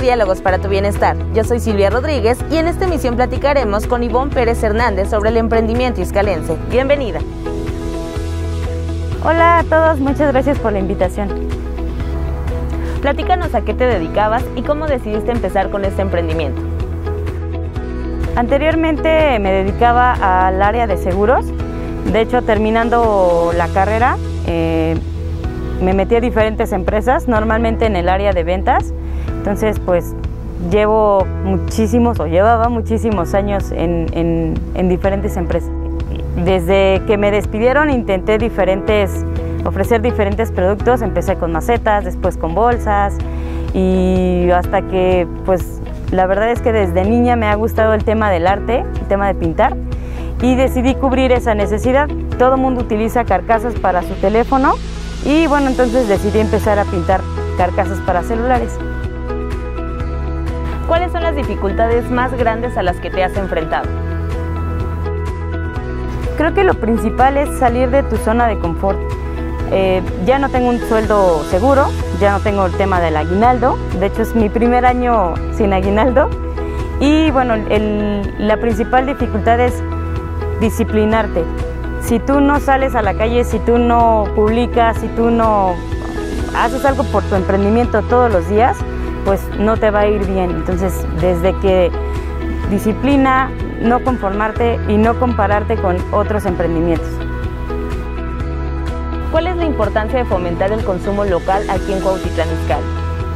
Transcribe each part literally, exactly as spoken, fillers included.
Diálogos para tu Bienestar. Yo soy Silvia Rodríguez y en esta emisión platicaremos con Ivonne Pérez Hernández sobre el emprendimiento izcalense. Bienvenida. Hola a todos, muchas gracias por la invitación. Platícanos a qué te dedicabas y cómo decidiste empezar con este emprendimiento. Anteriormente me dedicaba al área de seguros. De hecho, terminando la carrera, eh, me metí a diferentes empresas, normalmente en el área de ventas. Entonces, pues, llevo muchísimos, o llevaba muchísimos años en, en, en diferentes empresas. Desde que me despidieron, intenté diferentes, ofrecer diferentes productos. Empecé con macetas, después con bolsas, y hasta que, pues, la verdad es que desde niña me ha gustado el tema del arte, el tema de pintar, y decidí cubrir esa necesidad. Todo el mundo utiliza carcasas para su teléfono, y bueno, entonces decidí empezar a pintar carcasas para celulares. ¿Cuáles son las dificultades más grandes a las que te has enfrentado? Creo que lo principal es salir de tu zona de confort. Eh, ya no tengo un sueldo seguro, ya no tengo el tema del aguinaldo. De hecho, es mi primer año sin aguinaldo. Y bueno, el, la principal dificultad es disciplinarte. Si tú no sales a la calle, si tú no publicas, si tú no haces algo por tu emprendimiento todos los días, pues no te va a ir bien. Entonces, desde que disciplina, no conformarte y no compararte con otros emprendimientos. ¿Cuál es la importancia de fomentar el consumo local aquí en Cuautitlán Izcalli?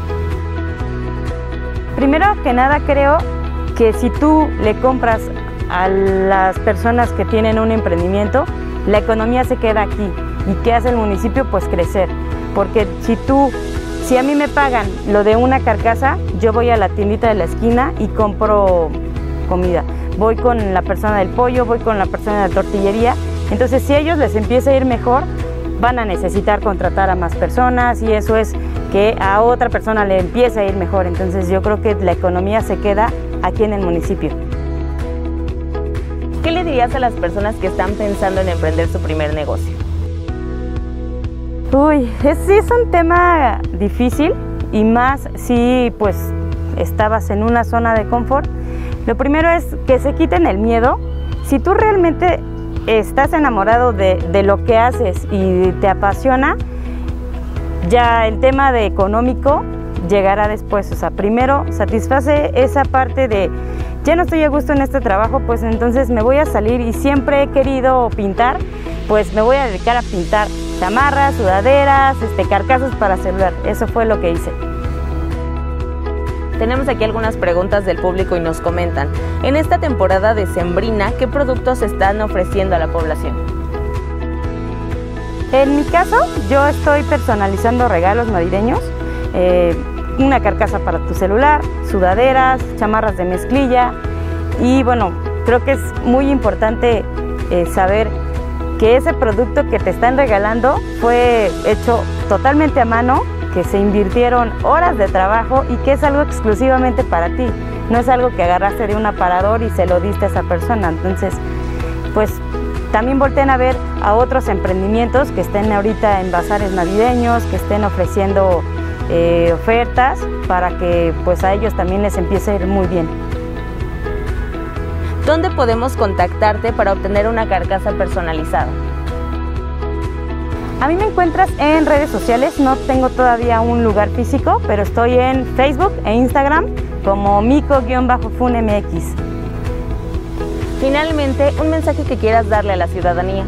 Primero que nada, creo que si tú le compras a las personas que tienen un emprendimiento, la economía se queda aquí. ¿Y qué hace el municipio? Pues crecer. Porque si tú, si a mí me pagan lo de una carcasa, yo voy a la tiendita de la esquina y compro comida. Voy con la persona del pollo, voy con la persona de la tortillería. Entonces, si a ellos les empieza a ir mejor, van a necesitar contratar a más personas, y eso es que a otra persona le empieza a ir mejor. Entonces, yo creo que la economía se queda aquí en el municipio. ¿Qué le dirías a las personas que están pensando en emprender su primer negocio? Uy, es, sí es un tema difícil, y más si pues estabas en una zona de confort. Lo primero es que se quiten el miedo. Si tú realmente estás enamorado de, de lo que haces y te apasiona, ya el tema de económico llegará después. O sea, primero satisface esa parte de ya no estoy a gusto en este trabajo, pues entonces me voy a salir, y siempre he querido pintar, pues me voy a dedicar a pintar chamarras, sudaderas, este, carcasas para celular. Eso fue lo que hice. Tenemos aquí algunas preguntas del público y nos comentan: en esta temporada decembrina, ¿qué productos están ofreciendo a la población? En mi caso, yo estoy personalizando regalos navideños, eh, una carcasa para tu celular, sudaderas, chamarras de mezclilla, y bueno, creo que es muy importante eh, saber que ese producto que te están regalando fue hecho totalmente a mano, que se invirtieron horas de trabajo y que es algo exclusivamente para ti. No es algo que agarraste de un aparador y se lo diste a esa persona. Entonces, pues también volteen a ver a otros emprendimientos que estén ahorita en bazares navideños, que estén ofreciendo eh, ofertas para que pues a ellos también les empiece a ir muy bien. ¿Dónde podemos contactarte para obtener una carcasa personalizada? A mí me encuentras en redes sociales. No tengo todavía un lugar físico, pero estoy en Facebook e Instagram como mico-fun M X. Finalmente, un mensaje que quieras darle a la ciudadanía.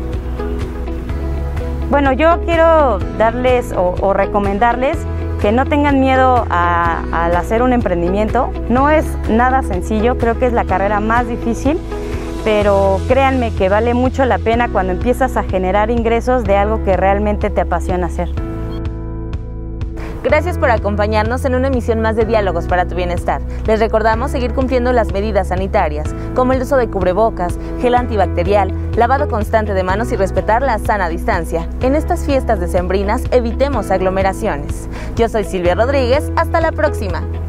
Bueno, yo quiero darles o, o recomendarles que no tengan miedo a, al hacer un emprendimiento. No es nada sencillo, creo que es la carrera más difícil, pero créanme que vale mucho la pena cuando empiezas a generar ingresos de algo que realmente te apasiona hacer. Gracias por acompañarnos en una emisión más de Diálogos para tu Bienestar. Les recordamos seguir cumpliendo las medidas sanitarias, como el uso de cubrebocas, gel antibacterial, lavado constante de manos y respetar la sana distancia. En estas fiestas decembrinas evitemos aglomeraciones. Yo soy Silvia Rodríguez, hasta la próxima.